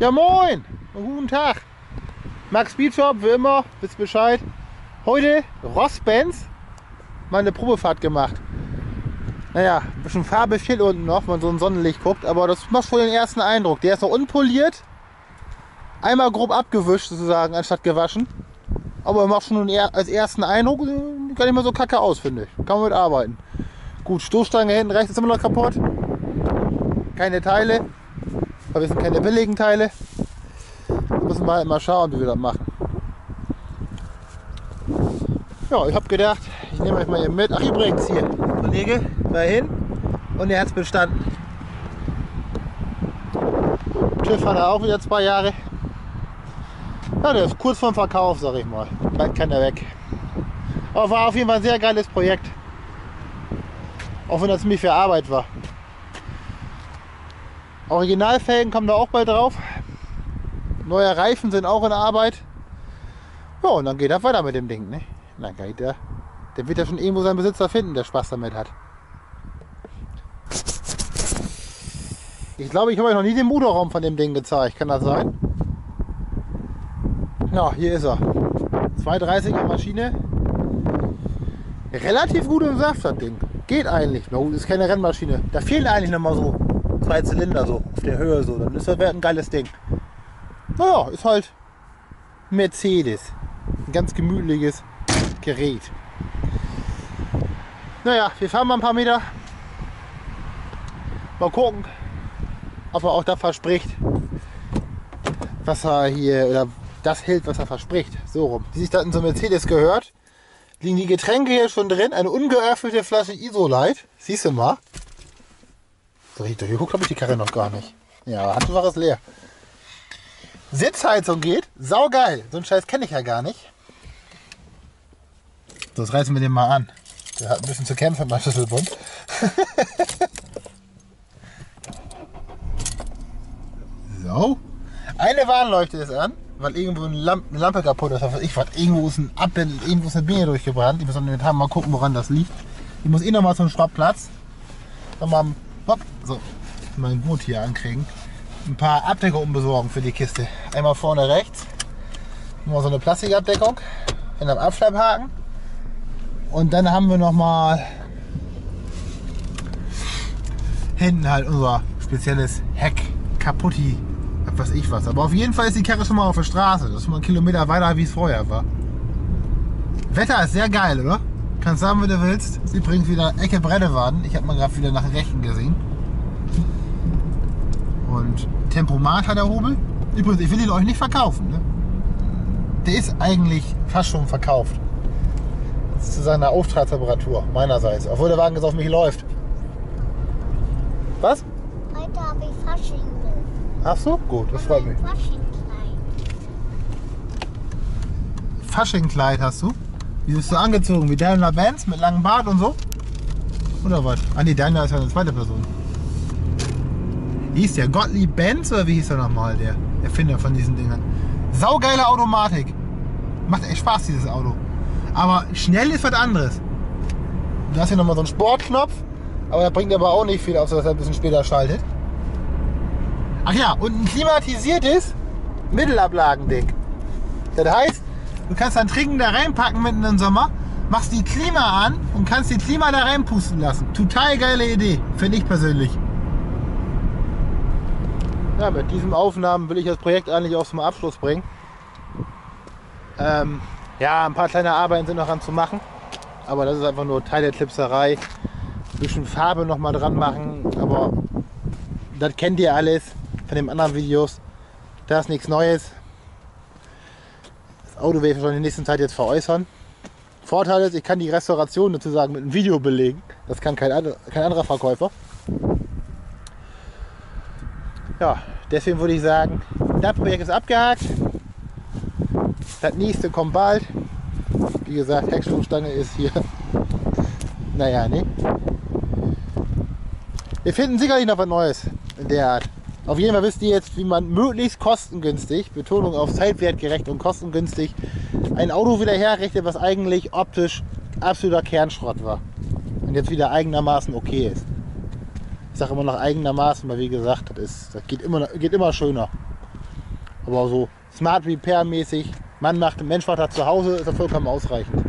Ja moin, guten Tag. Max Speedshop, wie immer, wisst Bescheid. Heute Ross-Benz mal eine Probefahrt gemacht. Naja, ein bisschen Farbe fehlt unten noch, wenn man so ein Sonnenlicht guckt, aber das macht schon den ersten Eindruck. Der ist noch unpoliert, einmal grob abgewischt sozusagen, anstatt gewaschen. Aber macht schon als ersten Eindruck gar nicht mal so kacke aus, finde ich. Kann man mit arbeiten. Gut, Stoßstange hinten rechts ist immer noch kaputt. Keine Teile. Aber wir sind keine billigen Teile. Da müssen wir halt mal schauen, wie wir das machen. Ja, ich habe gedacht, ich nehme euch mal hier mit. Ach übrigens hier, der Kollege war hin und er hat es bestanden. TÜV hat er auch wieder 2 Jahre. Ja, der ist kurz vorm Verkauf, sag ich mal. Bald kann er weg. Aber war auf jeden Fall ein sehr geiles Projekt. Auch wenn das ziemlich viel Arbeit war. Originalfelgen kommen da auch bald drauf. Neue Reifen sind auch in Arbeit. Ja, und dann geht er weiter mit dem Ding. Ne? Dann geht der wird ja schon irgendwo seinen Besitzer finden, der Spaß damit hat. Ich glaube, ich habe euch noch nie den Motorraum von dem Ding gezeigt. Kann das sein? Ja, hier ist er. 230er Maschine. Relativ gut im Saft, das Ding. Geht eigentlich. Na gut, ist keine Rennmaschine. Da fehlen eigentlich noch mal so 2 Zylinder so auf der Höhe so. Dann ist das ein geiles Ding. Naja, ist halt Mercedes. Ein ganz gemütliches Gerät. Naja, wir fahren mal ein paar Meter. Mal gucken, ob er auch das verspricht, was er hier, oder das hält, was er verspricht. So rum. Wie sich das in so Mercedes gehört, liegen die Getränke hier schon drin. Eine ungeöffnete Flasche Isolite. Siehst du mal? So, ich durchgeguckt habe ich die Karre noch gar nicht. Ja, Handtuch ist leer. Sitzheizung geht. Saugeil. So einen Scheiß kenne ich ja gar nicht. So, jetzt reißen wir den mal an. Der hat ein bisschen zu kämpfen mit meinem Schlüsselbund. So. Eine Warnleuchte ist an, weil irgendwo eine Lampe kaputt ist. Ich weiß, irgendwo ist irgendwo ist eine Birne durchgebrannt. Ich muss dann mal gucken, woran das liegt. Ich muss noch mal so einen Schraubplatz. Nochmal so, mal ein Gurt hier ankriegen. Ein paar Abdeckungen besorgen für die Kiste. Einmal vorne rechts. Nochmal so eine Plastikabdeckung in einem Abschlepphaken. Und dann haben wir noch mal hinten halt unser spezielles Heck kaputti. Was ich was. Aber auf jeden Fall ist die Karre schon mal auf der Straße. Das ist schon mal 1 Kilometer weiter, wie es vorher war. Wetter ist sehr geil, oder? Kannst sagen, wie du willst. Sie bringt wieder Ecke Brennewaden. Ich habe mal gerade wieder nach rechten gesehen. Und Tempomat hat der Hobel. Übrigens, ich will ihn euch nicht verkaufen. Ne? Der ist eigentlich fast schon verkauft. Das ist zu seiner Auftragsreparatur meinerseits. Obwohl der Wagen jetzt auf mich läuft. Was? Heute habe ich Fasching. Ach so, gut, das freut mich. Faschingkleid hast du? Wie bist du angezogen? Wie Daimler-Benz mit langem Bart und so? Oder was? Ah nee, Daimler ist ja eine zweite Person. Wie hieß der? Gottlieb Benz oder wie hieß der nochmal, der Erfinder von diesen Dingern? Saugeile Automatik. Macht echt Spaß, dieses Auto. Aber schnell ist was anderes. Du hast hier nochmal so einen Sportknopf, aber der bringt aber auch nicht viel, außer dass er ein bisschen später schaltet. Ach ja, und ein klimatisiertes Mittelablagending. Das heißt, du kannst dein Trinken da reinpacken mitten im Sommer, machst die Klima an und kannst die Klima da reinpusten lassen. Total geile Idee, finde ich persönlich. Ja, mit diesen Aufnahmen will ich das Projekt eigentlich auch zum Abschluss bringen. Ja, ein paar kleine Arbeiten sind noch dran zu machen, aber das ist einfach nur Teil der Clipserei. Ein bisschen Farbe noch mal dran machen, aber das kennt ihr alles von den anderen Videos. Da ist nichts Neues. Das Auto werde ich wahrscheinlich in der nächsten Zeit jetzt veräußern. Vorteil ist, ich kann die Restauration sozusagen mit einem Video belegen. Das kann kein anderer Verkäufer. Ja, deswegen würde ich sagen, das Projekt ist abgehakt. Das nächste kommt bald. Wie gesagt, Heckstoßstange ist hier. Naja, ne? Wir finden sicherlich noch was Neues in der Art. Auf jeden Fall wisst ihr jetzt, wie man möglichst kostengünstig, Betonung auf zeitwertgerecht und kostengünstig, ein Auto wieder herrichtet, was eigentlich optisch absoluter Kernschrott war. Und jetzt wieder eigenermaßen okay ist. Ich sage immer noch eigenermaßen, weil wie gesagt, das geht immer schöner. Aber so Smart Repair mäßig, Mensch macht das zu Hause, ist das vollkommen ausreichend.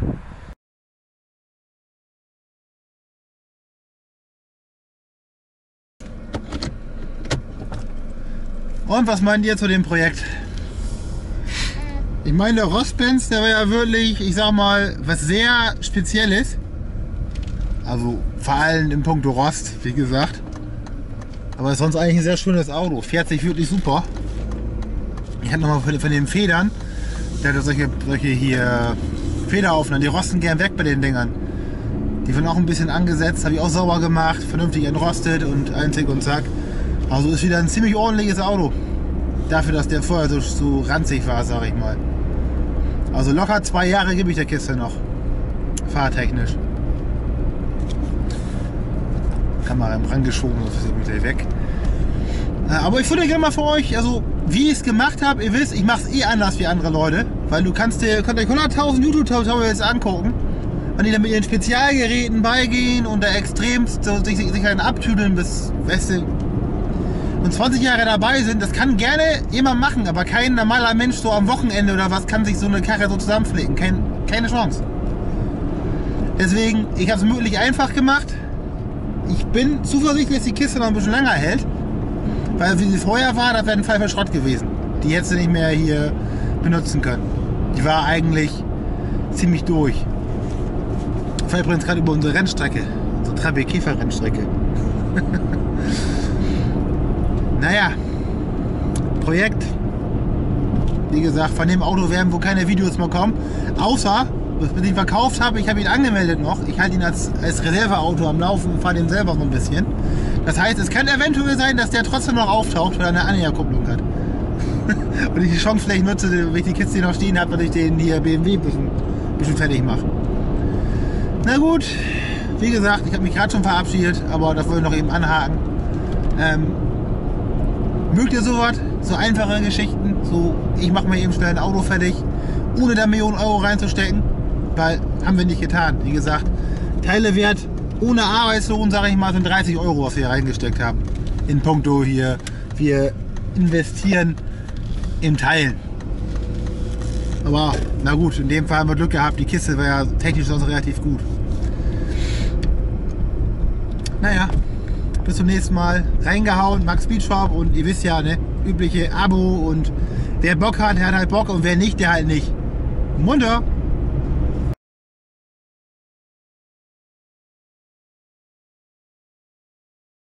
Und was meint ihr zu dem Projekt? Ich meine, der Rostbenz, der war ja wirklich, ich sag mal, was sehr Spezielles. Also vor allem im Punkto Rost, wie gesagt. Aber ist sonst eigentlich ein sehr schönes Auto. Fährt sich wirklich super. Ich hatte nochmal von den Federn, der hat solche hier Federaufnahmen, die rosten gern weg bei den Dingern. Die werden auch ein bisschen angesetzt, habe ich auch sauber gemacht, vernünftig entrostet und einzig und zack. Also ist wieder ein ziemlich ordentliches Auto. Dafür, dass der vorher so ranzig war, sag ich mal. Also locker 2 Jahre gebe ich der Kiste noch. Fahrtechnisch. Kamera rangeschoben, das ist gleich weg. Aber ich würde gerne mal für euch, also wie ich es gemacht habe, ihr wisst, ich mache es anders wie andere Leute. Weil könnt euch 100.000 YouTube-Tutorials angucken. Und die dann mit ihren Spezialgeräten beigehen und da extremst so sich einen abtüdeln bis, weißt du, und 20 Jahre dabei sind, das kann gerne jemand machen, aber kein normaler Mensch so am Wochenende oder was kann sich so eine Karre so zusammenpflegen. Keine Chance. Deswegen, ich habe es möglich einfach gemacht. Ich bin zuversichtlich, dass die Kiste noch ein bisschen länger hält. Weil wie sie vorher war, das wäre ein Pfeifer Schrott gewesen. Die hättest du nicht mehr hier benutzen können. Die war eigentlich ziemlich durch. Ich fahre übrigens gerade über unsere Rennstrecke. Unsere Trabi-Käfer-Rennstrecke. Naja, Projekt. Wie gesagt, von dem Auto werden wohl keine Videos mehr kommen. Außer, bis ich ihn verkauft habe, ich habe ihn angemeldet noch. Ich halte ihn als Reserveauto am Laufen und fahre den selber so ein bisschen. Das heißt, es kann eventuell sein, dass der trotzdem noch auftaucht, weil er eine Anhängerkupplung hat. Und ich die Chance vielleicht nutze, wenn ich die Kiste noch stehen habe, dass ich den hier BMW ein bisschen fertig mache. Na gut, wie gesagt, ich habe mich gerade schon verabschiedet, aber das wollte ich noch eben anhaken. Mögt ihr sowas? So einfache Geschichten? So, ich mache mir eben schnell ein Auto fertig, ohne da Millionen Euro reinzustecken? Weil, haben wir nicht getan. Wie gesagt, Teilewert ohne Arbeitslohn, sage ich mal, sind 30 Euro, was wir reingesteckt haben. In puncto hier, wir investieren im Teilen. Aber, na gut, in dem Fall haben wir Glück gehabt, die Kiste war ja technisch sonst relativ gut. Naja. Bis zum nächsten Mal. Reingehauen, Max Speedshop und ihr wisst ja, ne, übliche Abo und wer Bock hat, der hat halt Bock und wer nicht, der halt nicht. Munter!